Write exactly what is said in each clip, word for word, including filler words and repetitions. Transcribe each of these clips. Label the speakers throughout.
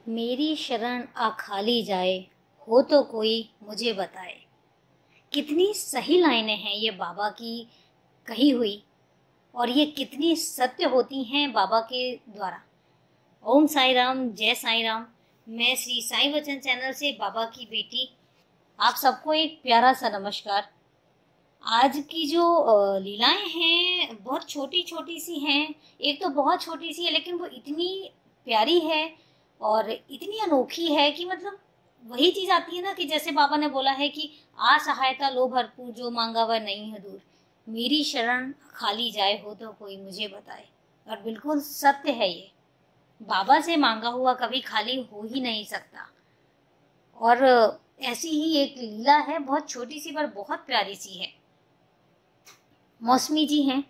Speaker 1: मेरी शरण आ खाली जाए, हो तो कोई मुझे बताए। कितनी सही लाइनें हैं ये बाबा की कही हुई, और ये कितनी सत्य होती हैं बाबा के द्वारा। ओम साई राम, जय साई राम। मैं श्री साई वचन चैनल से बाबा की बेटी आप सबको एक प्यारा सा नमस्कार। आज की जो अ, लीलाएं हैं बहुत छोटी छोटी सी हैं। एक तो बहुत छोटी सी है लेकिन वो इतनी प्यारी है और इतनी अनोखी है कि मतलब वही चीज आती है ना कि जैसे बाबा ने बोला है कि आ सहायता लो भरपूर, जो मांगा वह नहीं है दूर। मेरी शरण खाली जाए, हो तो कोई मुझे बताए। और बिल्कुल सत्य है ये। बाबा से मांगा हुआ कभी खाली हो ही नहीं सकता। और ऐसी ही एक लीला है, बहुत छोटी सी पर बहुत प्यारी सी है। मौसमी जी हैं,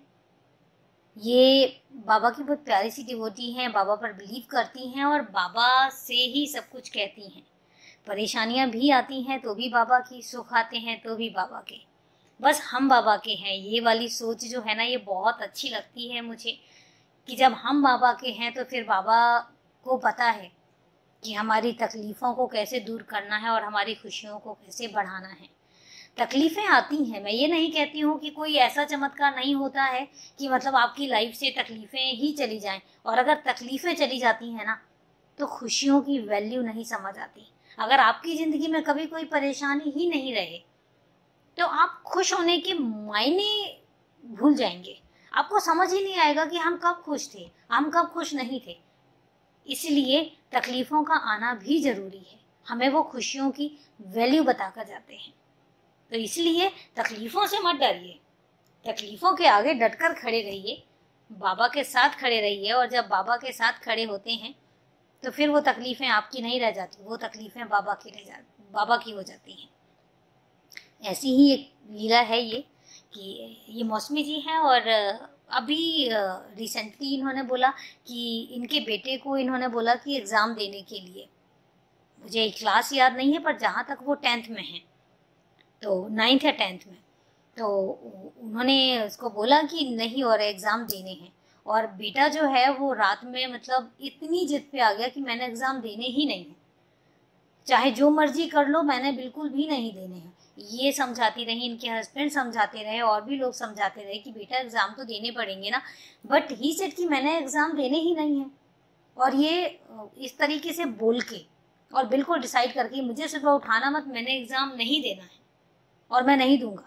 Speaker 1: ये बाबा की बहुत प्यारी सी डिवोटी हैं, बाबा पर बिलीव करती हैं और बाबा से ही सब कुछ कहती हैं। परेशानियां भी आती हैं तो भी बाबा की, सुख आते हैं तो भी बाबा के। बस हम बाबा के हैं, ये वाली सोच जो है ना ये बहुत अच्छी लगती है मुझे कि जब हम बाबा के हैं तो फिर बाबा को पता है कि हमारी तकलीफ़ों को कैसे दूर करना है और हमारी खुशियों को कैसे बढ़ाना है। तकलीफें आती हैं, मैं ये नहीं कहती हूँ कि कोई ऐसा चमत्कार नहीं होता है कि मतलब आपकी लाइफ से तकलीफें ही चली जाएं। और अगर तकलीफें चली जाती हैं ना तो खुशियों की वैल्यू नहीं समझ आती। अगर आपकी ज़िंदगी में कभी कोई परेशानी ही नहीं रहे तो आप खुश होने के मायने भूल जाएंगे। आपको समझ ही नहीं आएगा कि हम कब खुश थे, हम कब खुश नहीं थे। इसलिए तकलीफों का आना भी ज़रूरी है, हमें वो खुशियों की वैल्यू बताकर जाते हैं। तो इसलिए तकलीफों से मत डरिए, तकलीफों के आगे डटकर खड़े रहिए, बाबा के साथ खड़े रहिए। और जब बाबा के साथ खड़े होते हैं तो फिर वो तकलीफें आपकी नहीं रह जाती, वो तकलीफें बाबा की रह जाती, बाबा की हो जाती हैं। ऐसी ही एक लीला है ये कि ये मौसमी जी हैं और अभी रिसेंटली इन्होंने बोला कि इनके बेटे को इन्होंने बोला कि एग्ज़ाम देने के लिए, मुझे क्लास याद नहीं है पर जहाँ तक वो टेंथ में हैं, तो नाइन्थ या टेंथ में, तो उन्होंने उसको बोला कि नहीं और एग्ज़ाम देने हैं। और बेटा जो है वो रात में मतलब इतनी जिद पे आ गया कि मैंने एग्ज़ाम देने ही नहीं है, चाहे जो मर्जी कर लो, मैंने बिल्कुल भी नहीं देने हैं। ये समझाती रही, इनके हस्बैंड समझाते रहे और भी लोग समझाते रहे कि बेटा एग्ज़ाम तो देने पड़ेंगे ना, बट ही सेड कि मैंने एग्ज़ाम देने ही नहीं है। और ये इस तरीके से बोल के और बिल्कुल डिसाइड करके मुझे सुबह उठाना मत, मैंने एग्ज़ाम नहीं देना है और मैं नहीं दूंगा।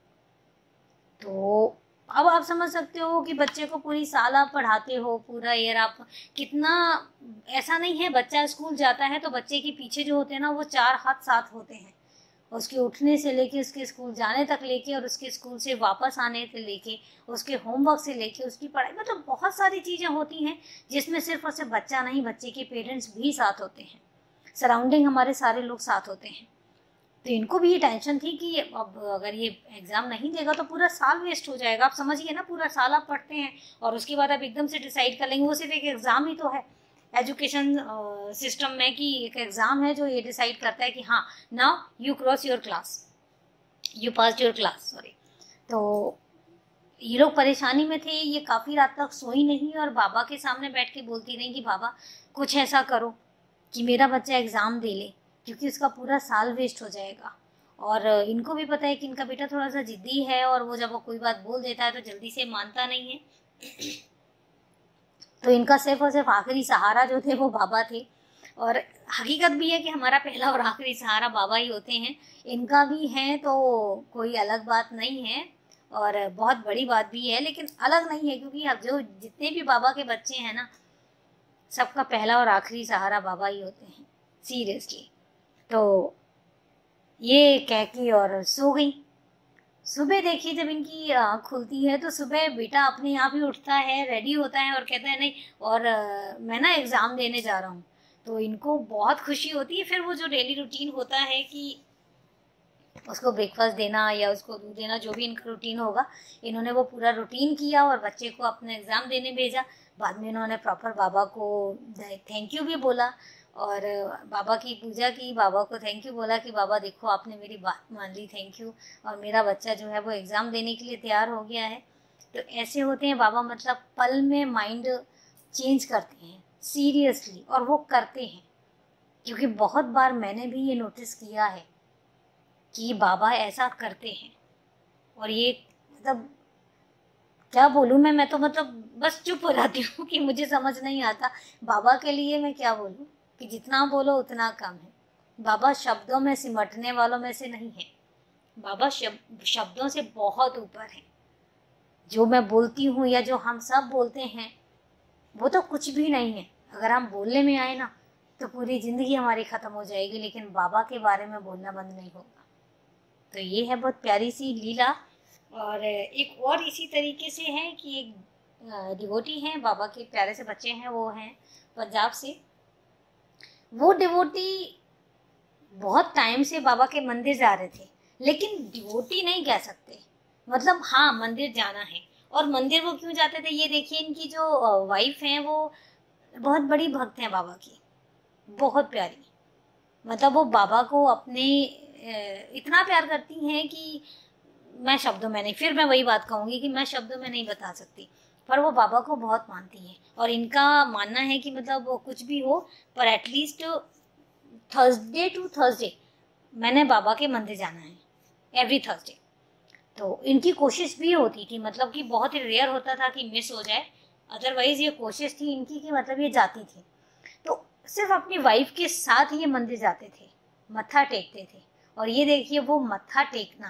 Speaker 1: तो अब आप समझ सकते हो कि बच्चे को पूरी साल आप पढ़ाते हो, पूरा ईयर आप कितना, ऐसा नहीं है बच्चा स्कूल जाता है तो बच्चे के पीछे जो होते हैं ना वो चार हाथ साथ होते हैं, उसके उठने से लेके उसके स्कूल जाने तक लेके और उसके स्कूल से वापस आने से लेके उसके होमवर्क से लेके उसकी पढ़ाई, मतलब बहुत सारी चीज़ें होती हैं जिसमें सिर्फ और सिर्फ बच्चा नहीं, बच्चे के पेरेंट्स भी साथ होते हैं, सराउंडिंग हमारे सारे लोग साथ होते हैं। तो इनको भी ये टेंशन थी कि अब अगर ये एग्ज़ाम नहीं देगा तो पूरा साल वेस्ट हो जाएगा। आप समझिए ना, पूरा साल आप पढ़ते हैं और उसके बाद आप एकदम से डिसाइड कर लेंगे, वो सिर्फ एक एग्ज़ाम ही तो है एजुकेशन सिस्टम में, कि एक एग्ज़ाम है जो ये डिसाइड करता है कि हाँ now you cross your class, you pass your class, sorry. तो ये लोग परेशानी में थे, ये काफ़ी रात तक सोई नहीं और बाबा के सामने बैठ के बोलती रही कि बाबा कुछ ऐसा करो कि मेरा बच्चा एग्ज़ाम दे ले, क्योंकि उसका पूरा साल वेस्ट हो जाएगा। और इनको भी पता है कि इनका बेटा थोड़ा सा ज़िद्दी है और वो जब वो कोई बात बोल देता है तो जल्दी से मानता नहीं है। तो इनका सिर्फ और सिर्फ आखिरी सहारा जो थे वो बाबा थे। और हकीकत भी है कि हमारा पहला और आखिरी सहारा बाबा ही होते हैं। इनका भी है तो कोई अलग बात नहीं है और बहुत बड़ी बात भी है, लेकिन अलग नहीं है क्योंकि अब जो जितने भी बाबा के बच्चे हैं ना, सबका पहला और आखिरी सहारा बाबा ही होते हैं, सीरियसली। तो ये कह के और सो गई। सुबह देखिए जब इनकी आँख खुलती है तो सुबह बेटा अपने आप ही उठता है, रेडी होता है और कहता है नहीं और आ, मैं ना एग्ज़ाम देने जा रहा हूँ। तो इनको बहुत खुशी होती है। फिर वो जो डेली रूटीन होता है कि उसको ब्रेकफास्ट देना या उसको दूध देना, जो भी इनका रूटीन होगा, इन्होंने वो पूरा रूटीन किया और बच्चे को अपना एग्ज़ाम देने भेजा। बाद में इन्होंने प्रॉपर बाबा को थैंक यू भी बोला और बाबा की पूजा की, बाबा को थैंक यू बोला कि बाबा देखो आपने मेरी बात मान ली, थैंक यू, और मेरा बच्चा जो है वो एग्ज़ाम देने के लिए तैयार हो गया है। तो ऐसे होते हैं बाबा, मतलब पल में माइंड चेंज करते हैं सीरियसली, और वो करते हैं। क्योंकि बहुत बार मैंने भी ये नोटिस किया है कि बाबा ऐसा करते हैं। और ये मतलब क्या बोलूँ मैं मैं तो मतलब बस चुप हो जाती हूँ कि मुझे समझ नहीं आता बाबा के लिए मैं क्या बोलूँ, कि जितना बोलो उतना कम है। बाबा शब्दों में सिमटने वालों में से नहीं है। बाबा शब, शब्दों से बहुत ऊपर है। जो मैं बोलती हूँ या जो हम सब बोलते हैं वो तो कुछ भी नहीं है। अगर हम बोलने में आए ना तो पूरी ज़िंदगी हमारी ख़त्म हो जाएगी, लेकिन बाबा के बारे में बोलना बंद नहीं होगा। तो ये है बहुत प्यारी सी लीला। और एक और इसी तरीके से है कि एक डिवोटी हैं, बाबा के प्यारे से बच्चे हैं, वो हैं पंजाब से। वो डिवोटी बहुत टाइम से बाबा के मंदिर जा रहे थे, लेकिन डिवोटी नहीं कह सकते, मतलब हाँ मंदिर जाना है। और मंदिर वो क्यों जाते थे, ये देखिए इनकी जो वाइफ हैं वो बहुत बड़ी भक्त हैं बाबा की, बहुत प्यारी। मतलब वो बाबा को अपने इतना प्यार करती हैं कि मैं शब्दों में नहीं, फिर मैं वही बात कहूँगी कि मैं शब्दों में नहीं बता सकती, पर वो बाबा को बहुत मानती हैं। और इनका मानना है कि मतलब वो कुछ भी हो पर एटलीस्ट थर्सडे टू थर्सडे मैंने बाबा के मंदिर जाना है, एवरी थर्सडे। तो इनकी कोशिश भी होती थी, मतलब कि बहुत ही रेयर होता था कि मिस हो जाए, अदरवाइज ये कोशिश थी इनकी कि मतलब ये जाती थी। तो सिर्फ अपनी वाइफ के साथ ही ये मंदिर जाते थे, मत्था टेकते थे। और ये देखिए वो मत्था टेकना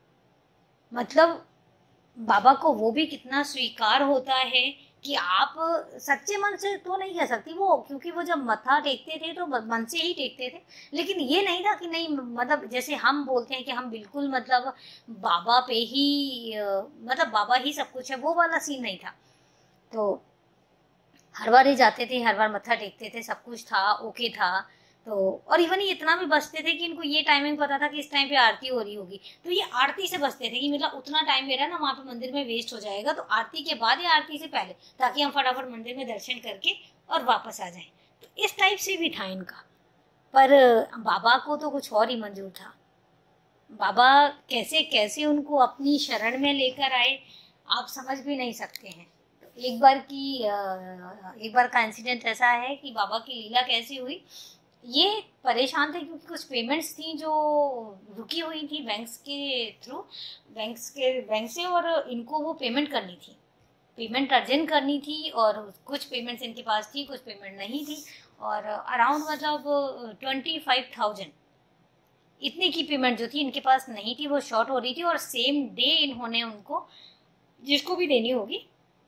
Speaker 1: मतलब बाबा को वो भी कितना स्वीकार होता है कि आप सच्चे मन से तो नहीं कह सकती वो, क्योंकि वो जब मत्था टेकते थे तो मन से ही टेकते थे। लेकिन ये नहीं था कि नहीं, मतलब जैसे हम बोलते हैं कि हम बिल्कुल मतलब बाबा पे ही मतलब बाबा ही सब कुछ है, वो वाला सीन नहीं था। तो हर बार ही जाते थे, हर बार मत्था टेकते थे, सब कुछ था, ओके था। तो और इवन ये इतना भी बचते थे कि इनको ये टाइमिंग पता था कि इस टाइम पे आरती हो रही होगी, तो ये आरती से बचते थे कि मतलब उतना टाइम मेरा ना वहाँ पे मंदिर में वेस्ट हो जाएगा, तो आरती के बाद या आरती से पहले, ताकि हम फटाफट मंदिर में दर्शन करके और वापस आ जाएं। तो इस टाइप से भी था इनका। पर बाबा को तो कुछ और ही मंजूर था। बाबा कैसे कैसे उनको अपनी शरण में लेकर आए आप समझ भी नहीं सकते हैं। एक बार की एक बार का इंसिडेंट ऐसा है कि बाबा की लीला कैसी हुई। ये परेशान थे क्योंकि कुछ पेमेंट्स थी जो रुकी हुई थी बैंक्स के थ्रू, बैंक्स के बैंक से, और इनको वो पेमेंट करनी थी, पेमेंट अर्जेंट करनी थी। और कुछ पेमेंट्स इनके पास थी, कुछ पेमेंट नहीं थी। और अराउंड मतलब ट्वेंटी फाइव थाउजेंड इतनी की पेमेंट जो थी इनके पास नहीं थी, वो शॉर्ट हो रही थी। और सेम डे इन्होंने उनको जिसको भी देनी होगी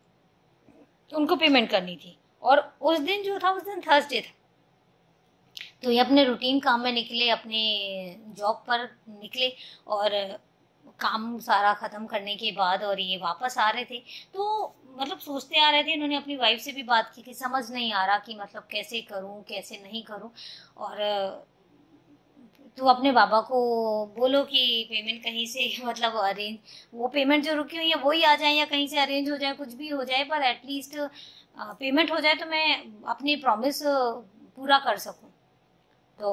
Speaker 1: उनको पेमेंट करनी थी। और उस दिन जो था उस दिन थर्सडे था। तो ये अपने रूटीन काम में निकले, अपने जॉब पर निकले, और काम सारा ख़त्म करने के बाद और ये वापस आ रहे थे। तो मतलब सोचते आ रहे थे, इन्होंने अपनी वाइफ से भी बात की कि समझ नहीं आ रहा कि मतलब कैसे करूं कैसे नहीं करूं। और तो अपने बाबा को बोलो कि पेमेंट कहीं से मतलब अरेंज, वो पेमेंट जो रुकी हुई है वही आ जाए या कहीं से अरेंज हो जाए, कुछ भी हो जाए, पर एटलीस्ट पेमेंट हो जाए तो मैं अपनी प्रॉमिस पूरा कर सकूं। तो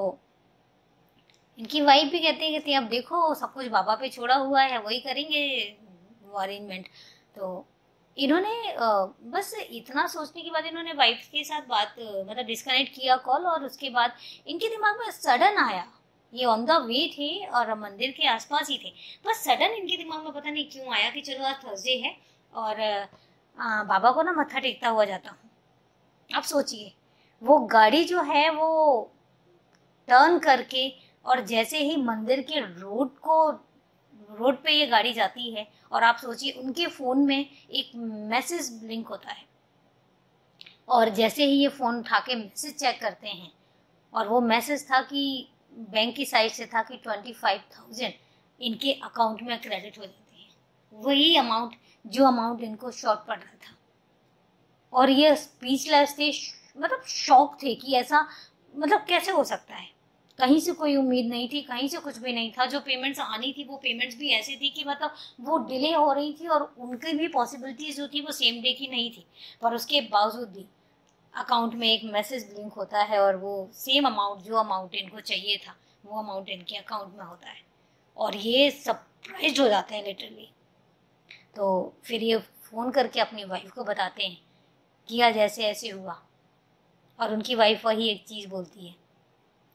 Speaker 1: इनकी वाइफ भी कहती है कि अब देखो सब कुछ बाबा पे छोड़ा हुआ है, वही करेंगे वो अरेंजमेंट। तो इन्होंने बस इतना सोचने के बाद इन्होंने वाइफ के साथ बात मतलब डिस्कनेक्ट किया कॉल, और उसके बाद इनके दिमाग में सडन आया, ये ऑन द वे थे और मंदिर के आसपास ही थे, बस सडन इनके दिमाग में पता नहीं क्यों आया कि चलो आज थर्सडे है और आ, बाबा को ना मत्था टेकता हुआ जाता हूँ। अब सोचिए वो गाड़ी जो है वो टर्न करके, और जैसे ही मंदिर के रोड को रोड पे ये गाड़ी जाती है, और आप सोचिए उनके फ़ोन में एक मैसेज ब्लिंक होता है, और जैसे ही ये फ़ोन उठा के मैसेज चेक करते हैं, और वो मैसेज था कि बैंक की साइड से था कि ट्वेंटी फाइव थाउजेंड इनके अकाउंट में क्रेडिट हो जाते हैं, वही अमाउंट जो अमाउंट इनको शॉर्ट पड़ रहा था। और ये स्पीचलेस थे, मतलब शॉक थे कि ऐसा मतलब कैसे हो सकता है। कहीं से कोई उम्मीद नहीं थी, कहीं से कुछ भी नहीं था। जो पेमेंट्स आनी थी वो पेमेंट्स भी ऐसी थी कि मतलब वो डिले हो रही थी, और उनकी भी पॉसिबिलिटीज जो थी वो सेम डे की नहीं थी, पर उसके बावजूद भी अकाउंट में एक मैसेज ब्लिंक होता है और वो सेम अमाउंट जो अमाउंट इनको चाहिए था वो अमाउंट इनके अकाउंट में होता है। और ये सरप्राइज हो जाते हैं लिटरली। तो फिर ये फ़ोन करके अपनी वाइफ को बताते हैं कि आज ऐसे ऐसे हुआ, और उनकी वाइफ वही एक चीज़ बोलती है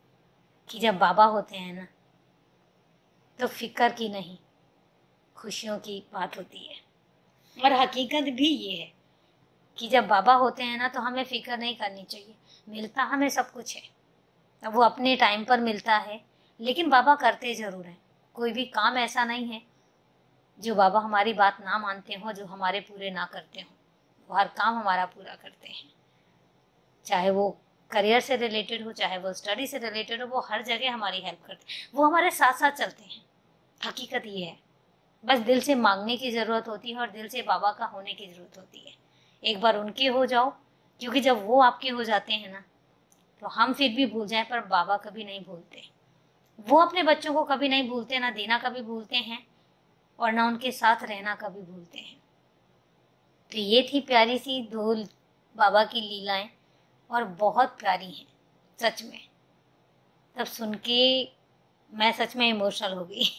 Speaker 1: कि जब बाबा होते हैं ना तो फिक्र की नहीं, खुशियों की बात होती है। और हकीकत भी ये है कि जब बाबा होते हैं ना तो हमें फिक्र नहीं करनी चाहिए, मिलता हमें सब कुछ है। अब वो अपने टाइम पर मिलता है, लेकिन बाबा करते ज़रूर हैं। कोई भी काम ऐसा नहीं है जो बाबा हमारी बात ना मानते हो, जो हमारे पूरे ना करते हो। वो हर काम हमारा पूरा करते हैं, चाहे वो करियर से रिलेटेड हो, चाहे वो स्टडी से रिलेटेड हो, वो हर जगह हमारी हेल्प करते हैं। वो हमारे साथ साथ चलते हैं। हकीकत ये है, बस दिल से मांगने की ज़रूरत होती है और दिल से बाबा का होने की ज़रूरत होती है। एक बार उनके हो जाओ, क्योंकि जब वो आपके हो जाते हैं ना तो हम फिर भी भूल जाएं, पर बाबा कभी नहीं भूलते। वो अपने बच्चों को कभी नहीं भूलते, ना देना कभी भूलते हैं और ना उनके साथ रहना कभी भूलते हैं। तो ये थी प्यारी सी दो बाबा की लीलाएं, और बहुत प्यारी हैं सच में। तब सुन के मैं सच में इमोशनल हो गई।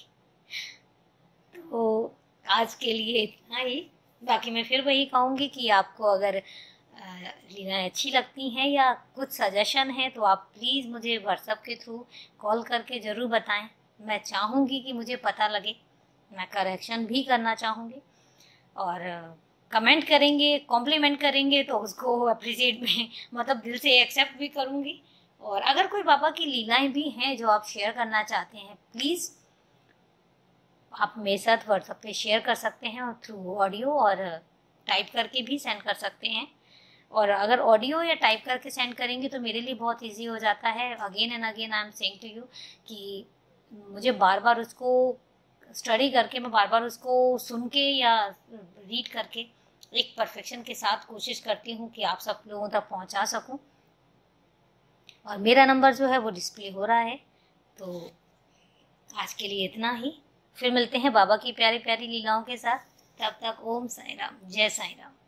Speaker 1: तो आज के लिए इतना ही। बाकी मैं फिर वही कहूँगी कि आपको अगर लीलाएं अच्छी लगती हैं या कुछ सजेशन है तो आप प्लीज़ मुझे व्हाट्सएप के थ्रू कॉल करके ज़रूर बताएं। मैं चाहूँगी कि मुझे पता लगे, मैं करेक्शन भी करना चाहूँगी। और कमेंट करेंगे, कॉम्प्लीमेंट करेंगे तो उसको अप्रिशिएट में मतलब दिल से एक्सेप्ट भी करूँगी। और अगर कोई बाबा की लीलाएं भी हैं जो आप शेयर करना चाहते हैं, प्लीज़ आप मेरे साथ व्हाट्सएप पे शेयर कर सकते हैं, और थ्रू ऑडियो और टाइप करके भी सेंड कर सकते हैं। और अगर ऑडियो या टाइप करके सेंड करेंगे तो मेरे लिए बहुत इजी हो जाता है। Again and again I am saying to you कि मुझे बार बार उसको स्टडी करके, मैं बार बार उसको सुन के या रीड करके एक परफेक्शन के साथ कोशिश करती हूँ कि आप सब लोगों तक पहुँचा सकूँ। और मेरा नंबर जो है वो डिस्प्ले हो रहा है। तो आज के लिए इतना ही, फिर मिलते हैं बाबा की प्यारी प्यारी लीलाओं के साथ। तब तक ओम साईं राम, जय साईं राम।